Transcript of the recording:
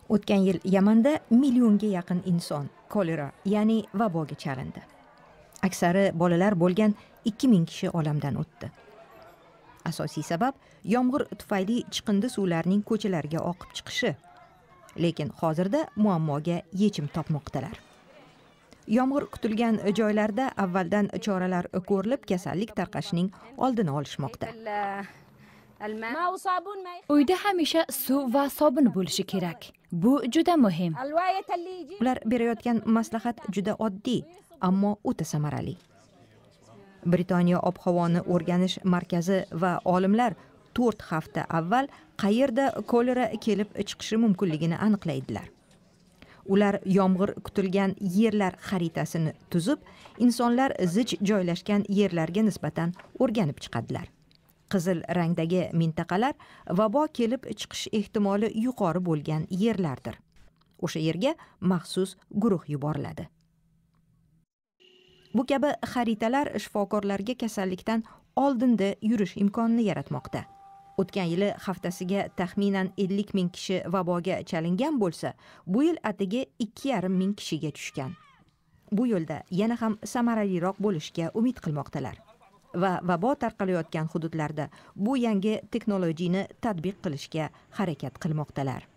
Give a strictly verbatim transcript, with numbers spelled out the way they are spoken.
O'tgan yil Yamanda millionga yaqin inson kolera, ya'ni vaboga chalindi. Aksari bolalar bo'lgan ikki ming kishi olamdan o'tdi. Asosiy sabab yomg'ir tufayli chiqindi suvlarning ko'chalarga oqib chiqishi. Lekin hozirda muammoga yechim topmoqdalar. Yomg'ir kutilgan joylarda avvaldan choralar ko'rilib, kasallik tarqashining oldini olishmoqda. Uyda hamisha suv va sobun bo'lishi kerak. Bu juda muhim. Ular berayotgan maslahat juda oddiy, ammo o'ta samarali. Britaniya ob-havoni o'rganish markazi va olimlar to'rt hafta avval qayerda kolera kelib chiqishi mumkinligini aniqlaydilar. Ular yomg'ir kutilgan yerlar xaritasini tuzib, insonlar zich joylashgan yerlarga nisbatan o'rganib chiqadilar. Qizil rangdagi mintaqalar vabo kelib chiqish ehtimoli yuqori bo'lgan yerlardir. O'sha yerga maxsus guruh yuboriladi. Bu kabi xaritalar shifokorlarga kasallikdan oldinda yurish imkonini yaratmoqda. O'tgan yili haftasiga taxminan ellik ming kishi vaboga chalingan bo'lsa, bu yil atigi ikki yarim ming kishiga tushgan. Bu yo'lda yana ham samaraliroq bo'lishga umid qilmoqdalar. Va vabo tarqalayotgan hududlarda bu yangi texnologiyani tatbiq qilishga harakat qilmoqdalar.